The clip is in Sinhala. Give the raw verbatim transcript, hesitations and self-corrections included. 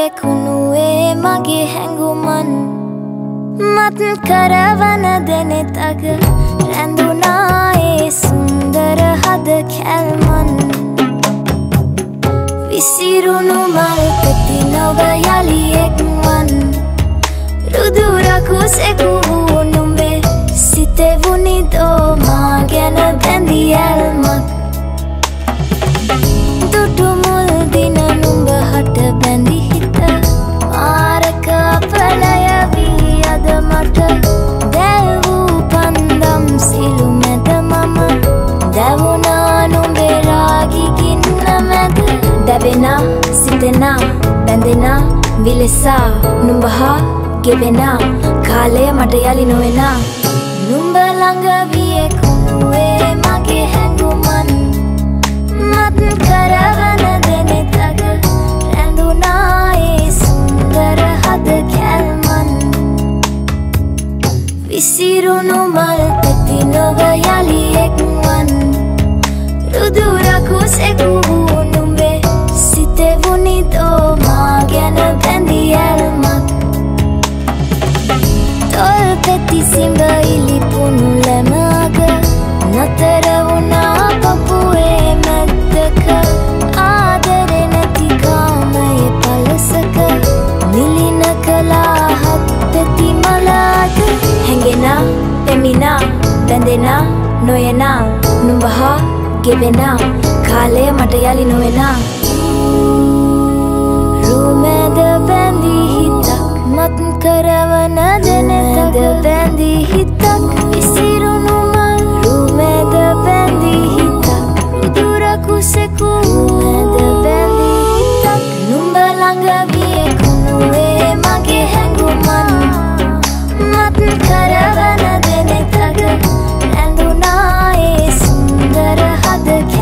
වියකුණුවේ මගේ හැඟුමන් මත් කරවන දෙනෙතක රැඳුනා ඒ සුන්දර හද කැල්මන් විසිරුණු මල් පෙති නොව යලි එක්වන් රුදුරකුසෙකු වූ නුඹේ සිතෙවුනි දෝ මා ගැන බැඳි ඇල්මක් දුටු මුල් දින නුඹ හට බැඳි හිත මාරක අපලය වී අද මට දැල් වූ පන්දම් සිලු මැද මම දැවුනා නුඹේ රාගි ගින්න මැද දැවෙනා සිතෙනා බැඳෙනා විලසා නුඹ හා ගෙවෙනා කාලය මට යලි නොවෙනා නුඹ ළඟ වියකුණුවේ මගේ හැඟුමන් මත් කරවන දෙනෙතක රැඳුනා ඒ සුන්දර හද කැල්මන් විසිරුණු මල් පෙති නොව යලි එක්වන් රුදුරකුසෙකු වූ නුඹේ සිතෙවුනි දෝ මා ගැන බැඳි ඇල්මක් තොල් පෙති සිඹ ඉලිපුණු ලැමග නතර වුණා පපුවේ මැද්දක ආදරෙ නැති කාමයේ පලසක මිලින කලා හත් පෙති මලක හැඟෙනා පෙමිනා බැඳෙනා නොයනා නුඹ හා ගෙවෙනා කාලය මට යලි නොවෙනා රුමැද බැඳි හිතක් මත් කරවන දෙනෙතක බැඳි හිතක් විසිරුණු මල් රුමැද බැඳි හිතක් රුදුරකුසෙකු මැද බැඳි හිතක් නුඹ ළඟ වියකුණුවේ මගේ හැඟුමන් මත් කරවන දෙනෙතක රැඳුනා ඒ සුන්දර හද